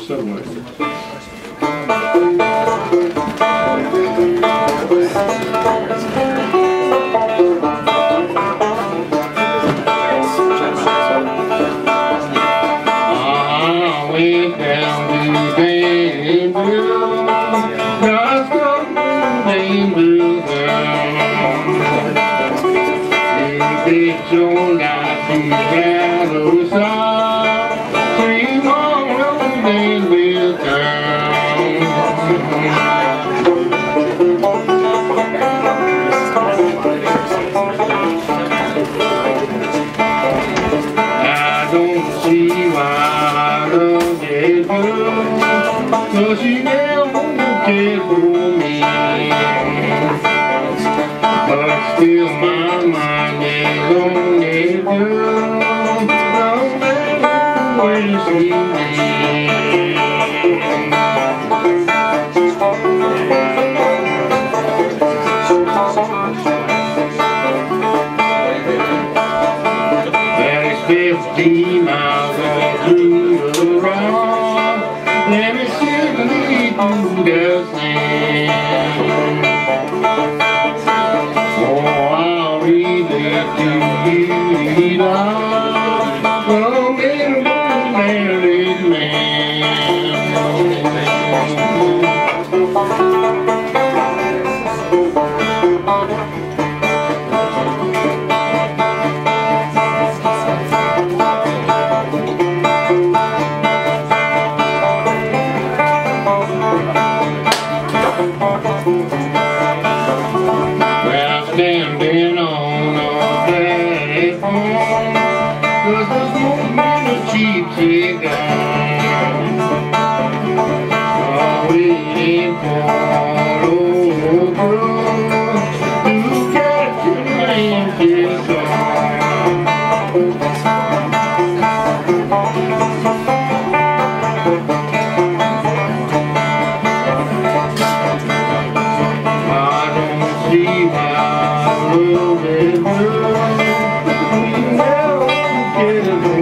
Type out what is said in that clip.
subway. I went down to Danville, got stuck in Danville town. You bet your life to battle side, dream on up to Danville town. I don't see why I love that girl, 'cause she never cared for me. But still my mind is on that girl, no matter where she is. Well, it's 50 miles all through the road. Let me simply do the same. Oh, I'll read that to you, love, from every married man. Standing on a platform, 'cause there's so many cheap cigars, waiting for an old girl to catch an empty song. I don't see why love and love, we never get along.